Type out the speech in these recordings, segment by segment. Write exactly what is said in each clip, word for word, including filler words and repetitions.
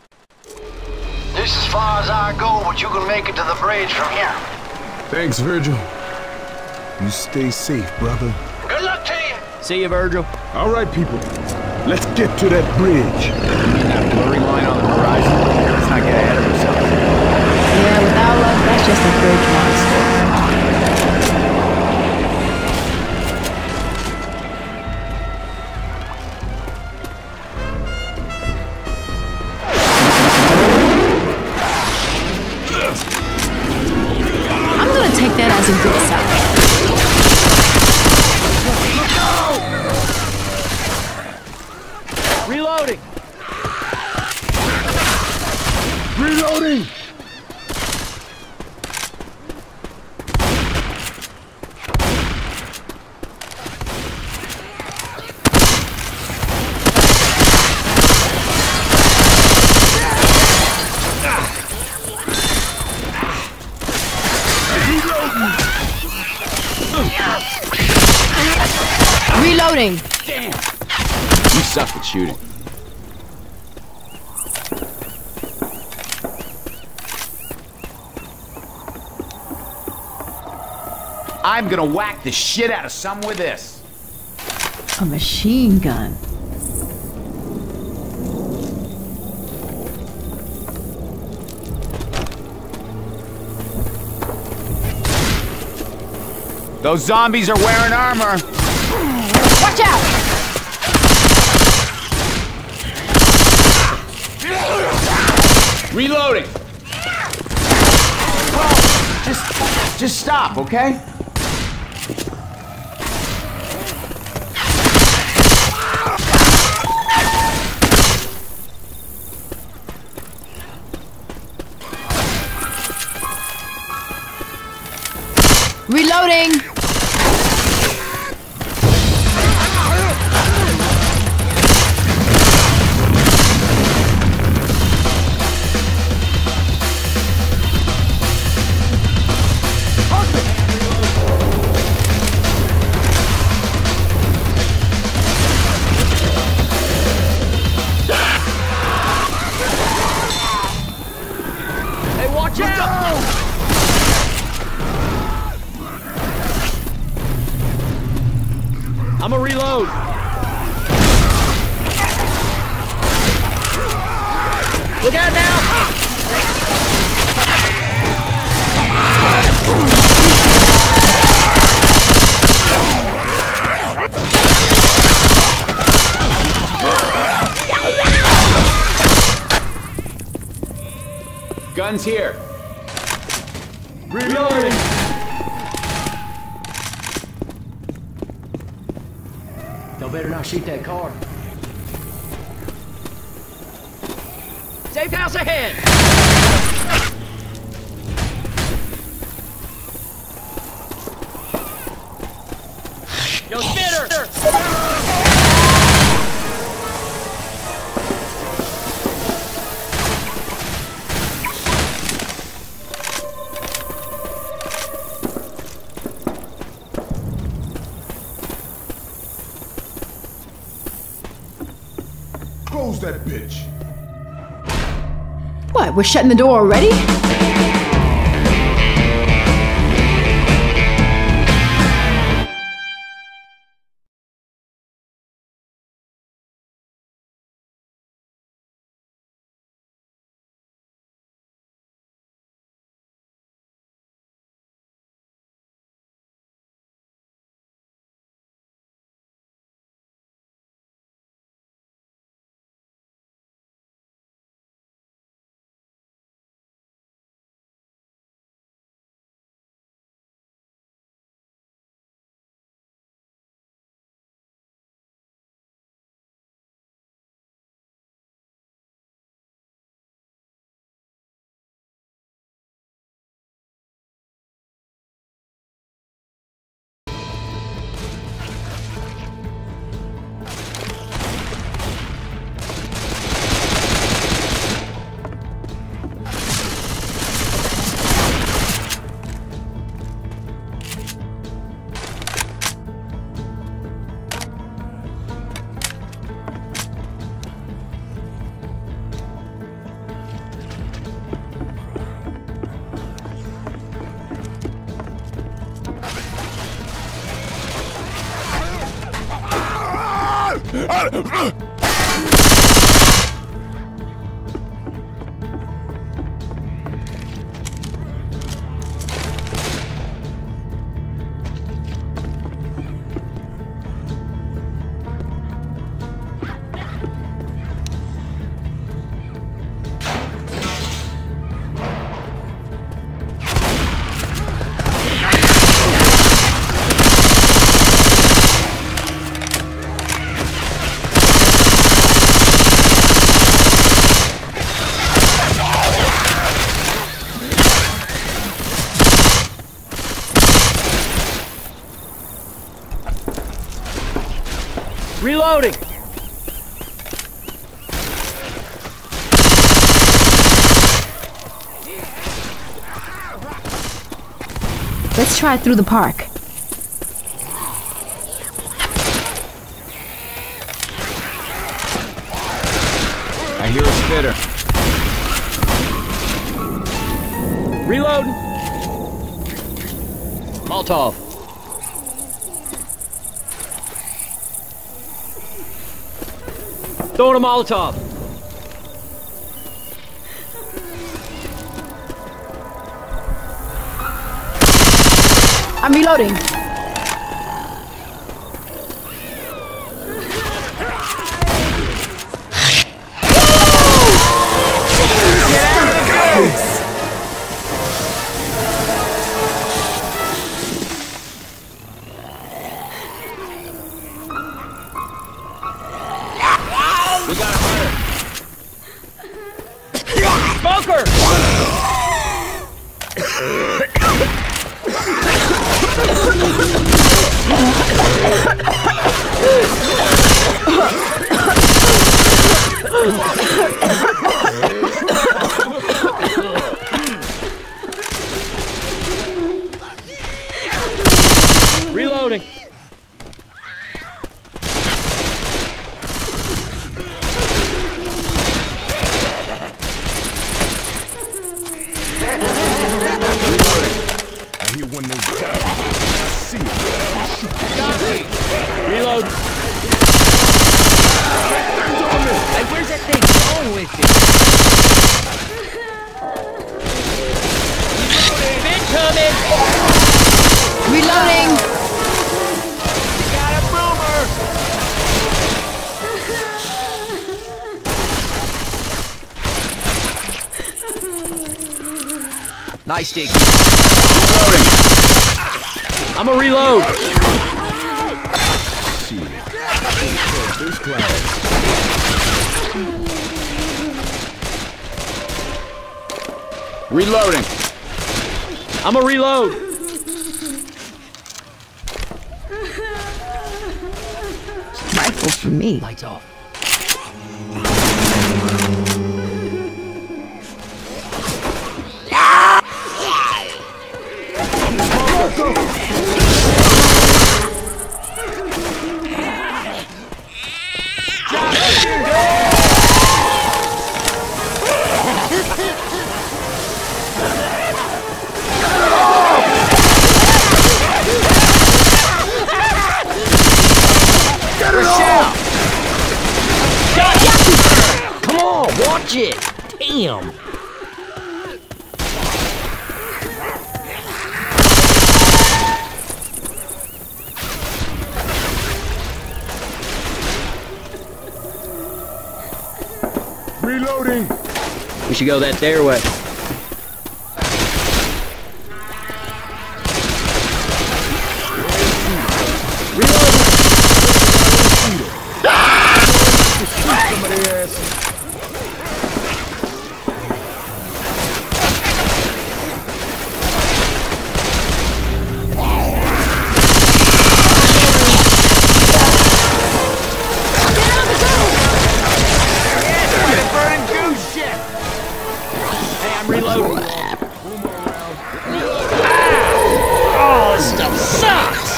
This is as far as I go, but you can make it to the bridge from here. Thanks, Virgil. You stay safe, brother. Good luck, team! See you, Virgil. All right, people. Let's get to that bridge. You mean that blurry line on the horizon? Let's not get ahead of ourselves. Yeah, with our luck, that's just a bridge monster. I'm gonna take that as a good sign. Reloading! Reloading! Reloading! Damn! You suck at shooting. I'm gonna whack the shit out of some with this. A machine gun. Those zombies are wearing armor. Watch out! Reloading. Well, just, just stop, okay? Reloading! Hey, watch out! I'm a reload. Look out now! Guns here. Reloading! Y'all better not shoot that car. Safe house ahead! Yo, spitter! Close that bitch. What, we're shutting the door already? Reloading! Let's try it through the park. I hear a spitter. Reloading! Molotov. Throwing a Molotov. I'm reloading. We got a hunter. Smoker! Reloading. I hear one of those guys. I see it. Reload. Hey, where's that thing going with you? Been coming. Reloading. Got a boomer. Nice dig. I'm a reload. First class. Reloading. I'm a reload. Rifle for me. Lights off. Come on, watch it. Damn. Reloading. We should go that their way. Reload. Oh, this stuff sucks.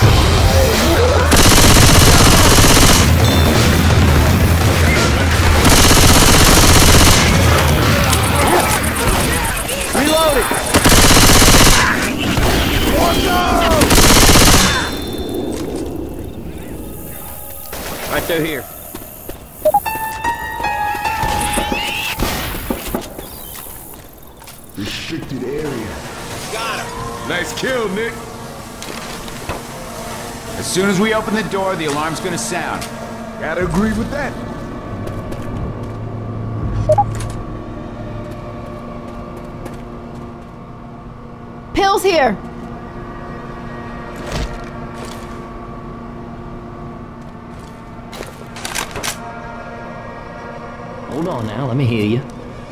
Reloading. Right through here. restricted area. Got him. Nice kill, Nick. As soon as we open the door, the alarm's gonna sound. Gotta agree with that. Pills here. Hold on now, let me hear you.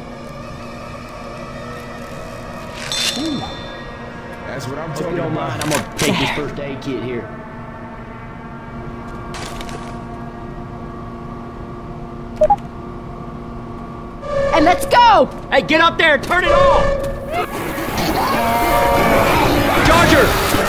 That's what I'm If you talking don't about. mind, I'm gonna take this first aid kit here. And let's go! Hey, get up there! Turn it off! Charger!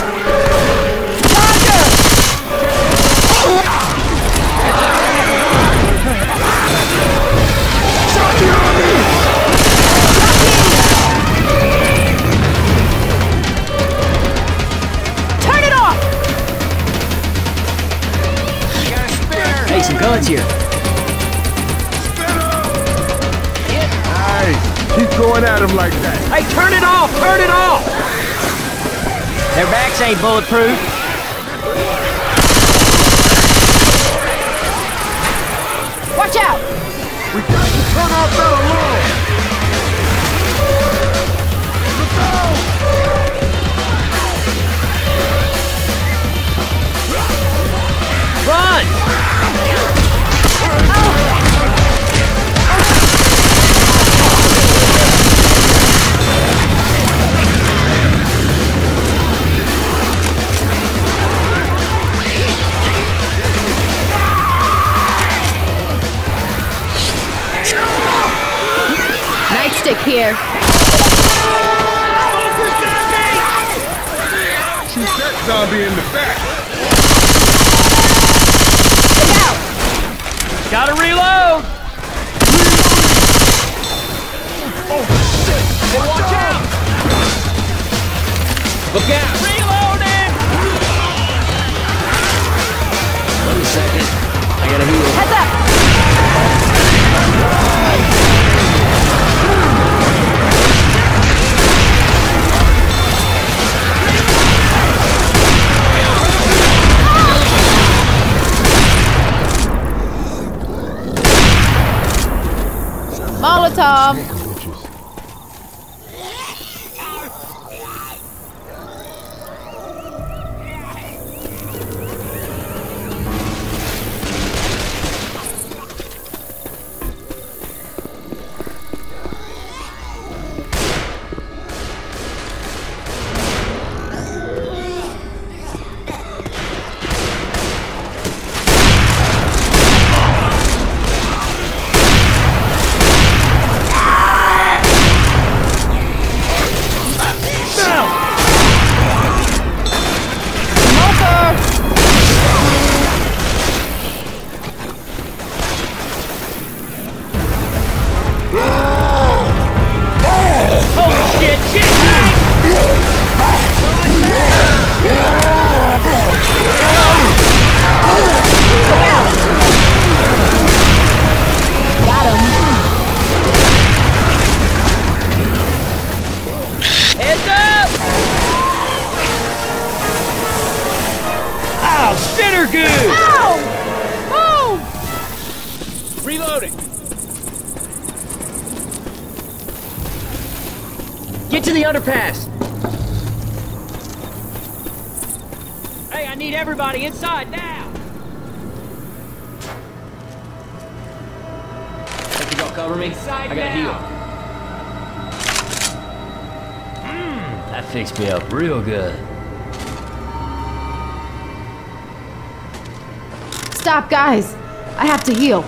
Turn it off! Hey, some guns here. Nice. Keep going at him like that. Hey, turn it off! Turn it off! Their backs ain't bulletproof. Watch out! We got to turn off that alarm. Run! Nightstick here. Shoot that zombie in the back. Look out! Gotta reload! Oh, shit. Watch out. Look out! Reloading! Wait a second. I gotta heal. Heads up! Molotov! Reloading. Get to the underpass. Hey, I need everybody inside now. Think y'all cover me? Inside I gotta now. heal. Mmm, that fixed me up real good. Stop, guys. I have to heal.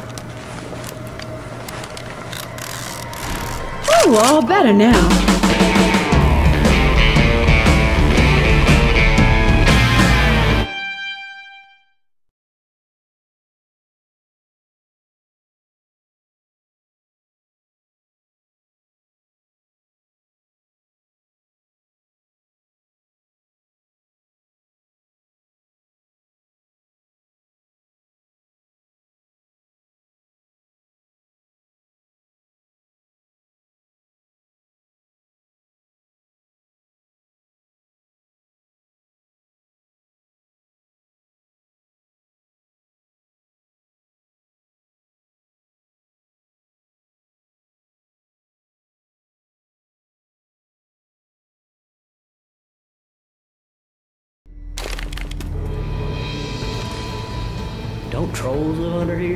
Ooh, all better now. trolls live under here?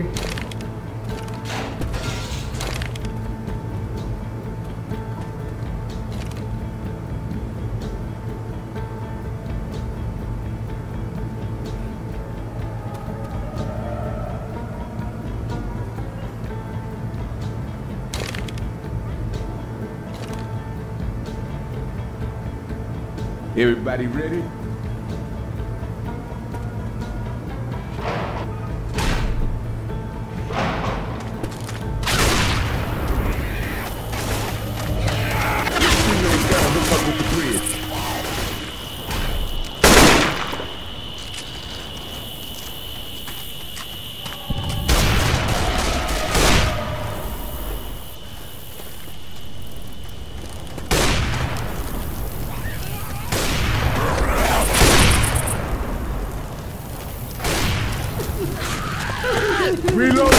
Everybody ready? Reload!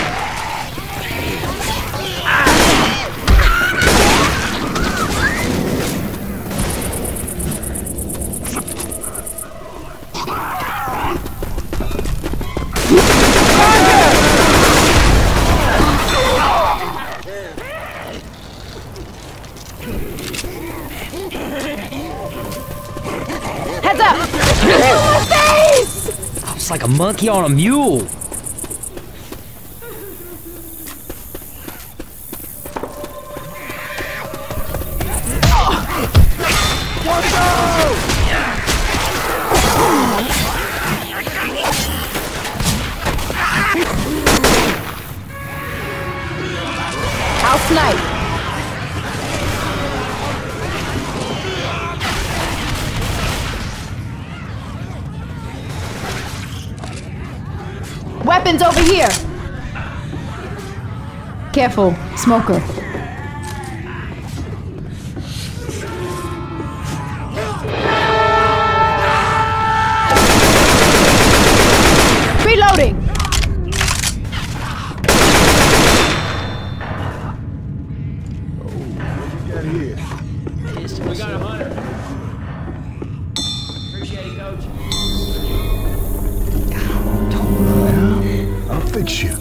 Heads up! My face! I was like a monkey on a mule. I'll snipe. Weapons over here. Careful, smoker. Reloading. We got a hunter. Appreciate it, Coach. I'll fix you.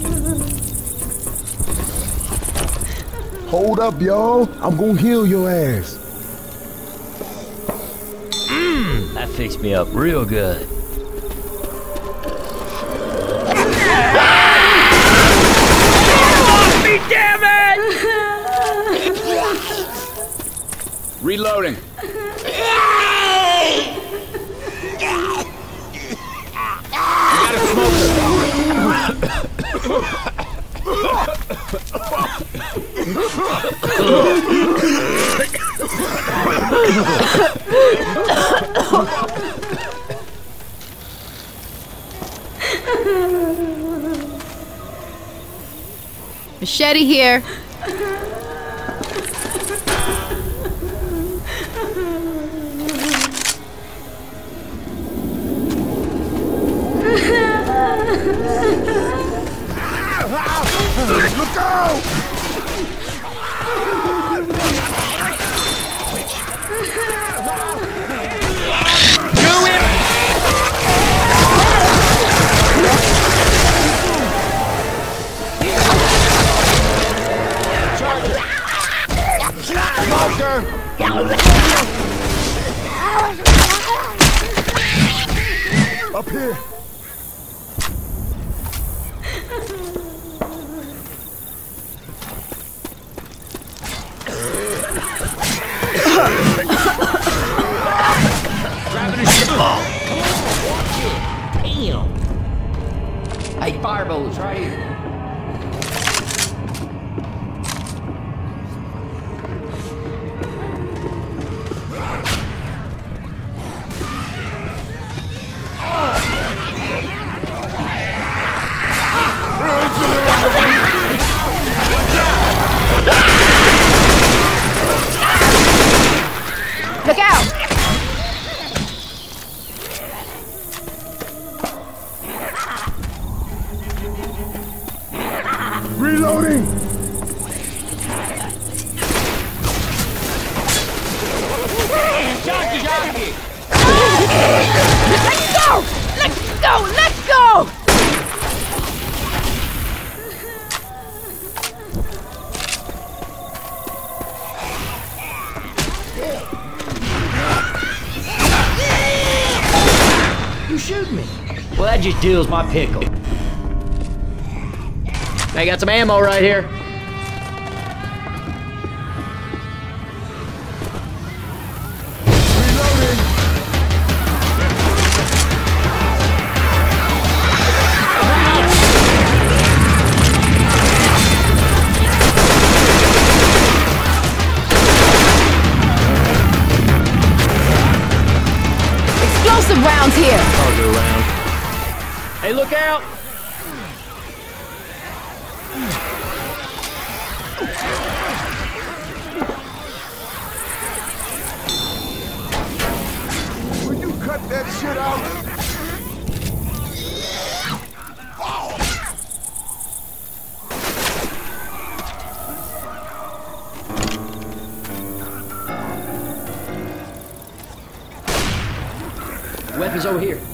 Hold up, y'all. I'm gonna heal your ass. Mmm, that fixed me up real good. Me, damn it! Reloading. Machete here. Look out! Up here. Damn. Hey, firebolts right here. Look out! Reloading! Jockey, jockey! Let's go! Let's go! Let's go! just deals my pickle. I got some ammo right here. Explosive rounds here. Cargo round. Hey, look out! Will you cut that shit out? Weapons over here.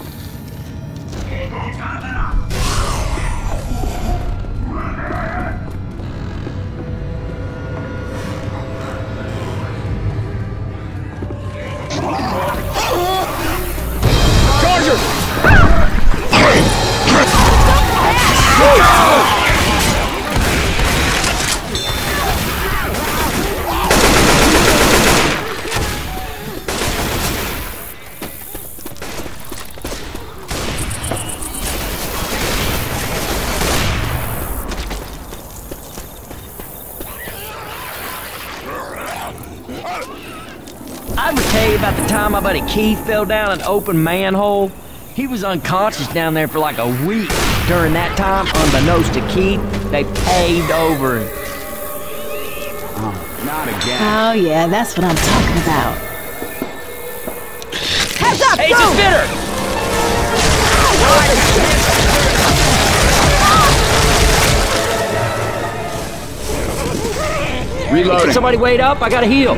I ever tell you about the time my buddy Keith fell down an open manhole? He was unconscious down there for like a week. During that time, unbeknownst to Keith, they paved over him. Oh, not again. Oh yeah, that's what I'm talking about. Heads up, Hey, go! it's a spitter! Reloading. Can somebody wait up? I gotta heal.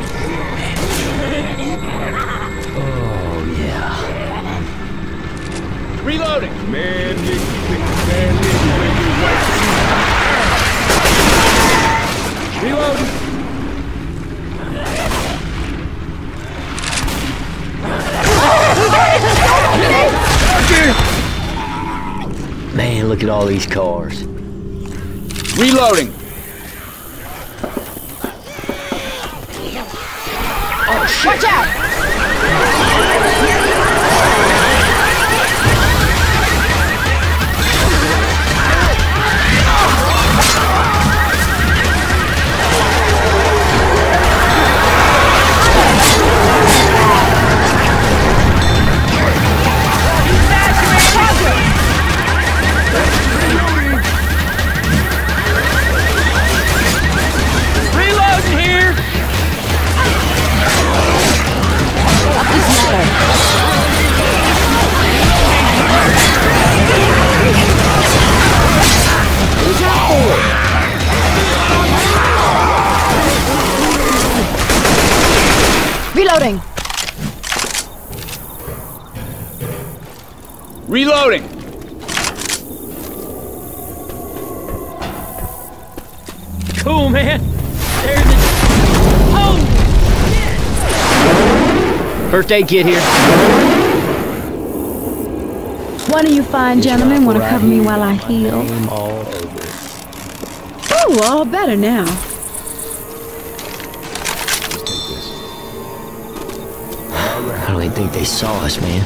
Reloading. Man, nigga, man, nigga, Reloading. Man, look at all these cars. Reloading. Oh, shit. Watch out! Reloading here. Up this ladder. Who's out for? Reloading. Reloading. Cool, man. There's the... Oh! First aid kit here. One of you fine gentlemen want to cover me while I heal? All over. Oh, all better now. I don't even think they saw us, man.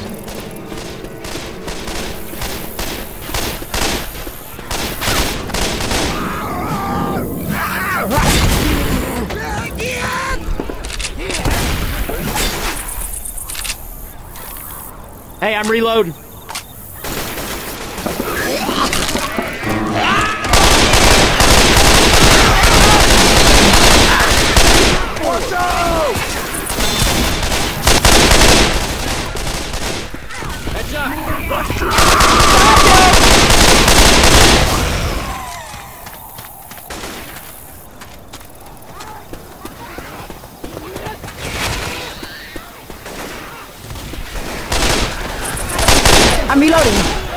Hey, I'm reloading. Heads up. I'm reloading.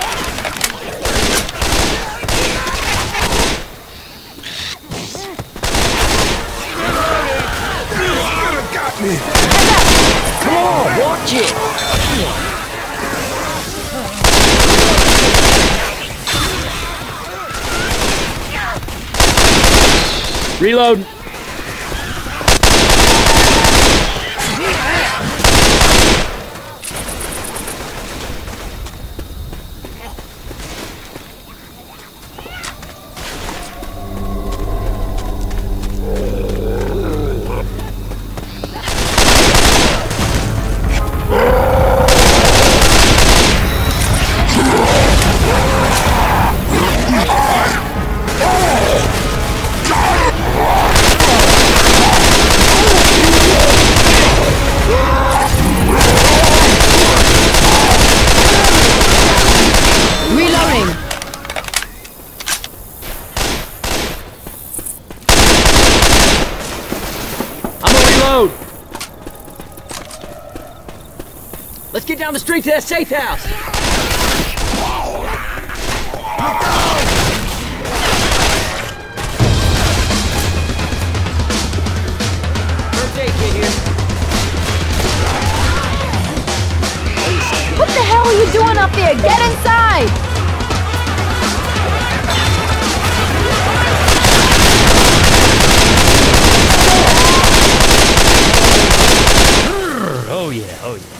Got me. Come on, watch it. Reload. Let's get down the street to that safe house. First aid kit here. What the hell are you doing up there? Get inside! Oh yeah, oh yeah.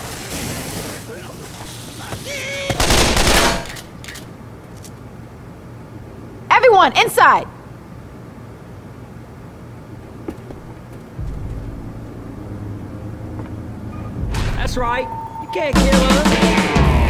Everyone, inside! That's right. You can't kill us.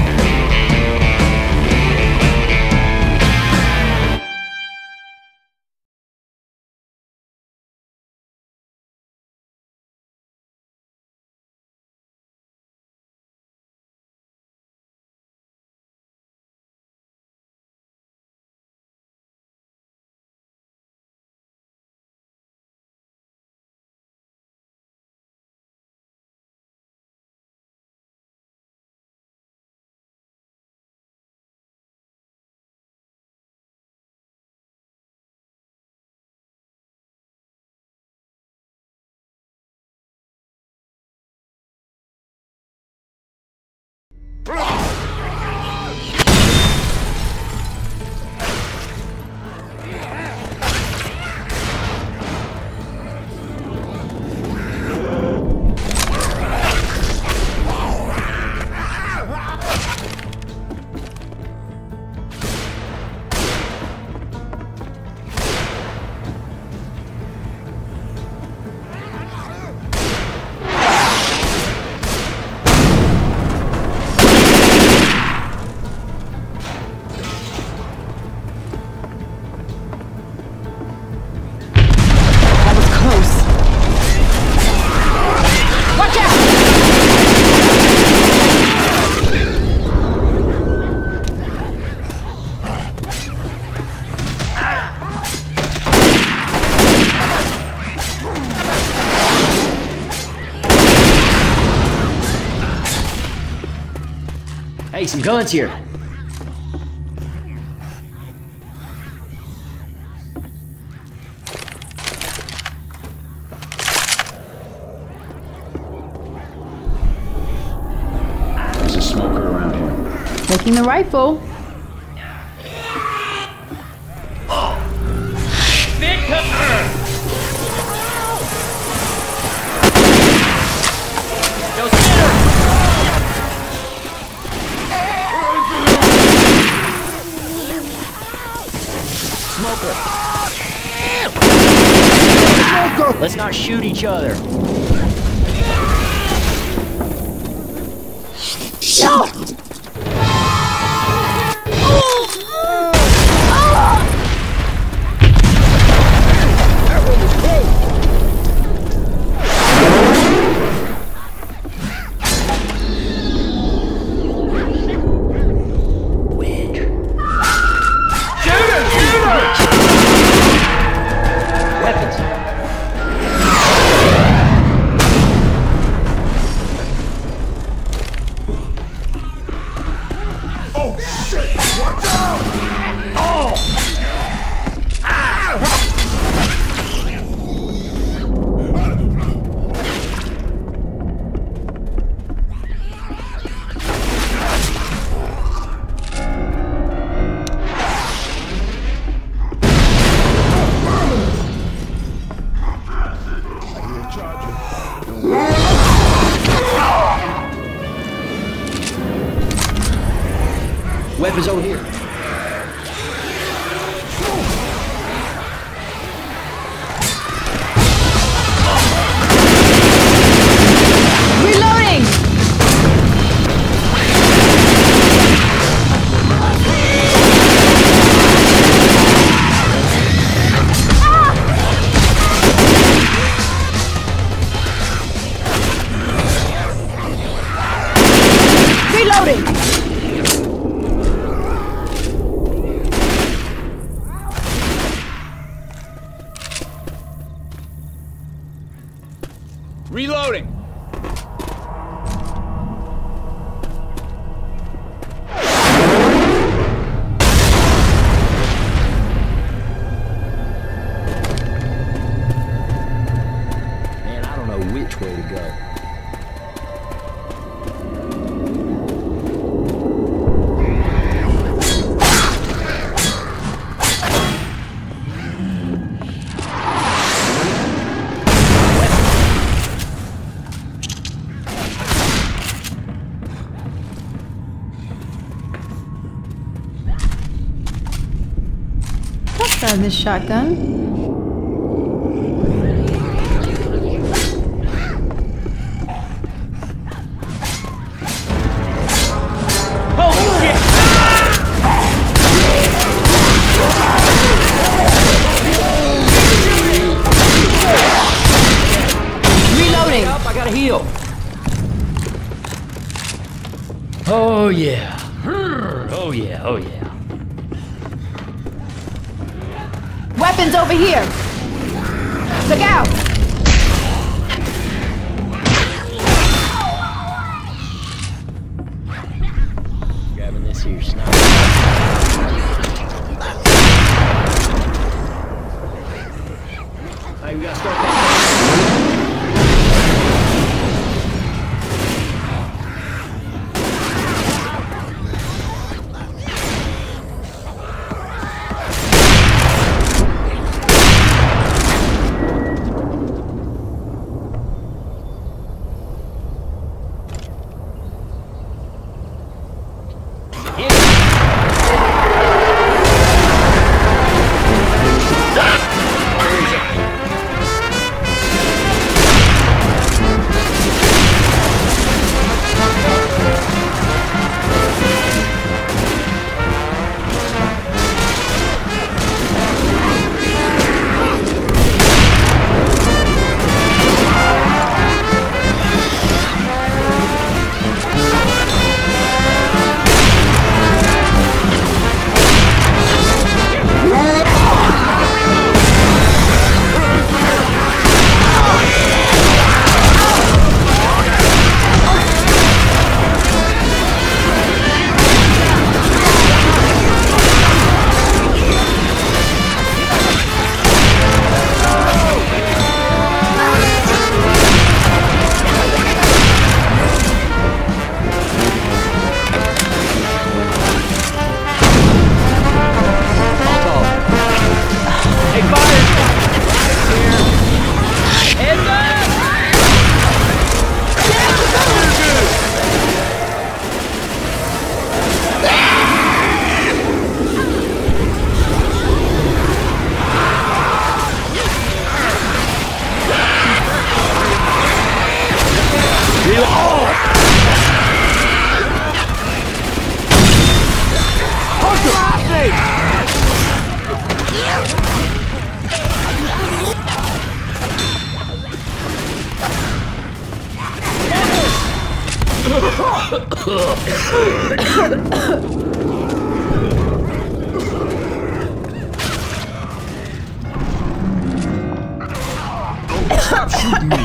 Hey, some guns here. There's a smoker around here. Taking the rifle. Let's not shoot each other. Shot! Reloading! Man, I don't know which way to go. Try this shotgun. Holy shit! Reloading. Up, I gotta heal. Oh yeah. Oh yeah, oh yeah. Weapons over here. Look out. Grabbing this here sniper. Hey, we gotta start that. Stop shooting me!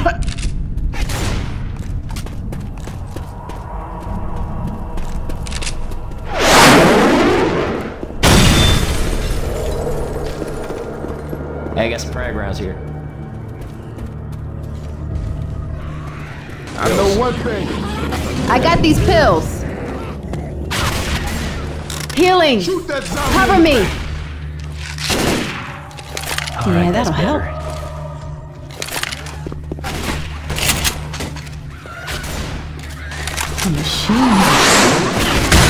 Hey, I got some frag rounds here. I know one thing. I got these pills. Healing. Shoot that zombie. Cover me. All Yeah, right, that'll that's help. better. A machine.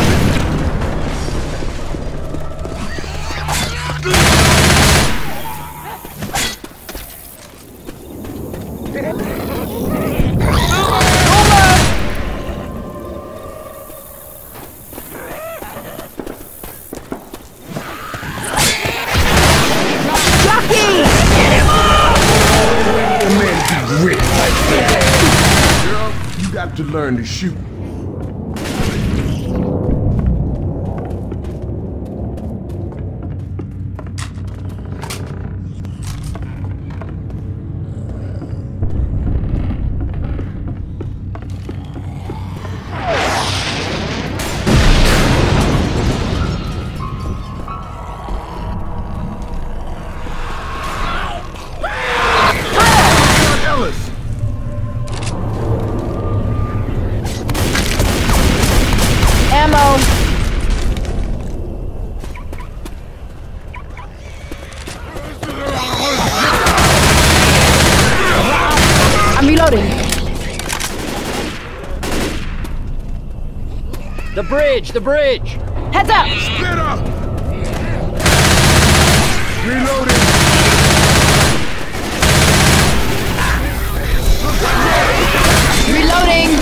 You got to learn to shoot. bridge, the bridge! Heads up! Split up! Reloading! Reloading!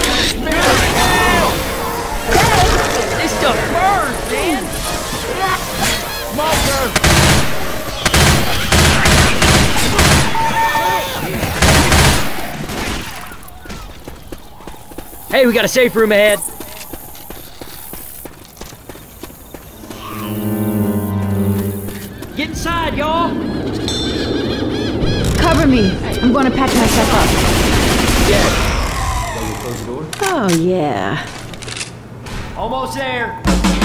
This stuff burns, man! Smoker! Hey, we got a safe room ahead. Get inside, y'all! Cover me. I'm going to patch myself up. Yeah. Oh, yeah. Almost there.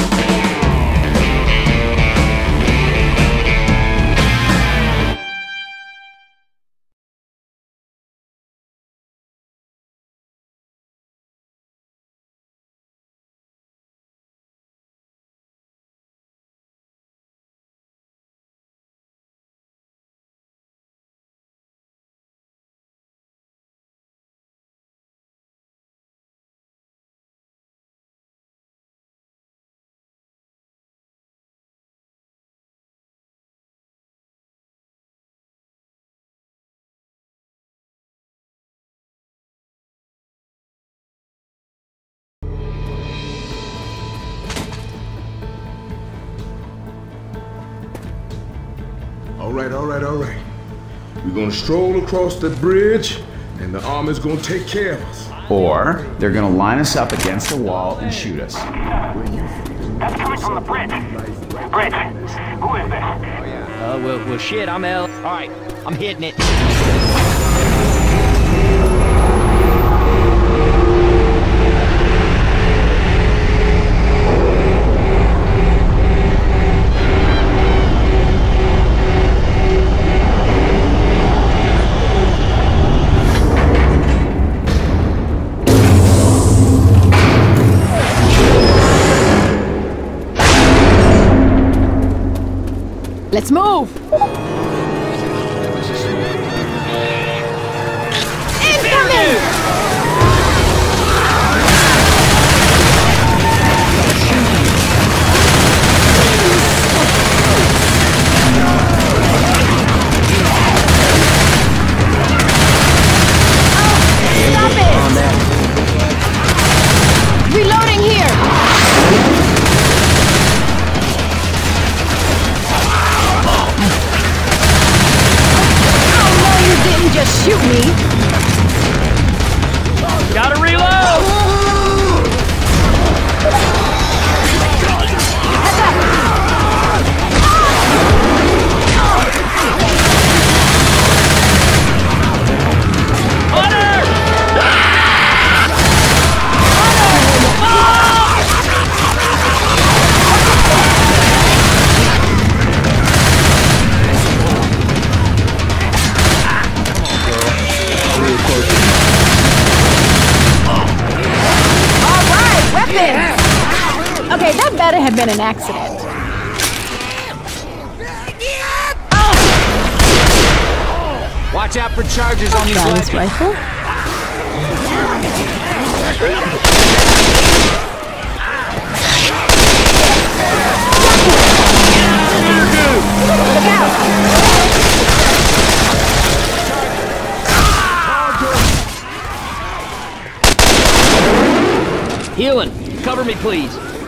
All right, all right, all right. We're gonna stroll across the bridge, and the army's gonna take care of us. Or they're gonna line us up against a wall and shoot us. That's coming from the bridge. Bridge. Who is this? Uh, well, well, shit, I'm L. All right, I'm hitting it. Let's move! Incoming! Stop it! Reloading here! Just shoot me. Gotta reload! Okay, that better have been an accident. Watch out for charges on these Try legs. this rifle. Look out! Healing. Cover me, please.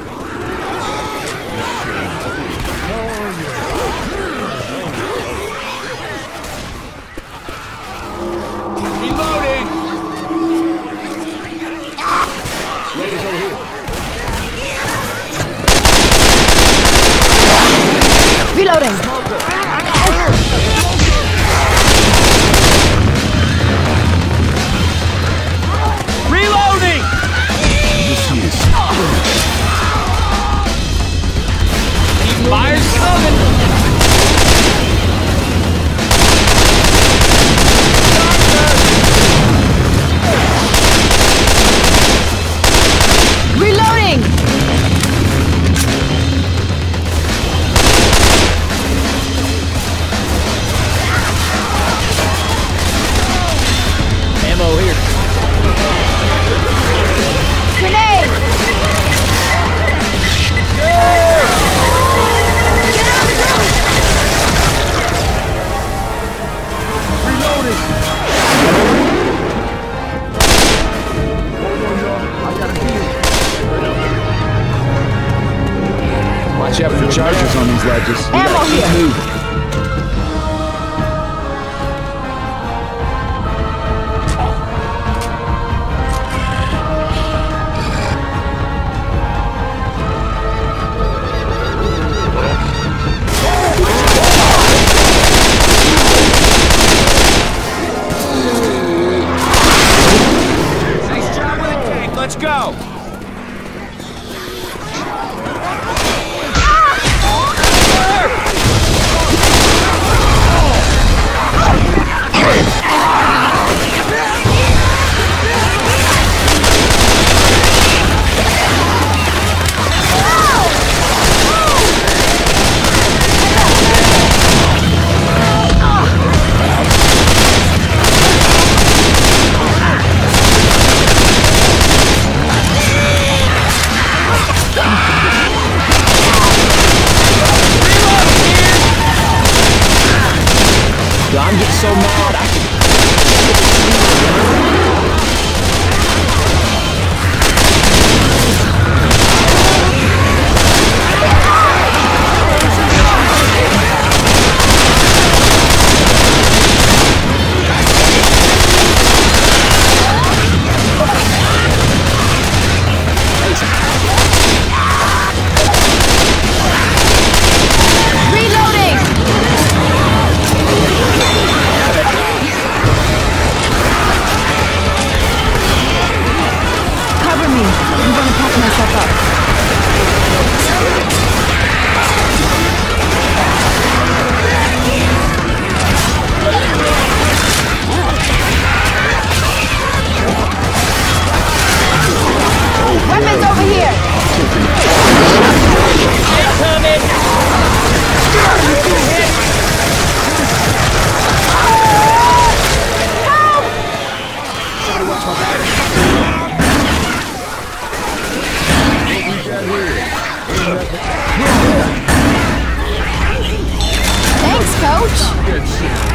Reloading! Reloading! Reloading! Yo, I'm getting so mad. I can... Thanks, Coach.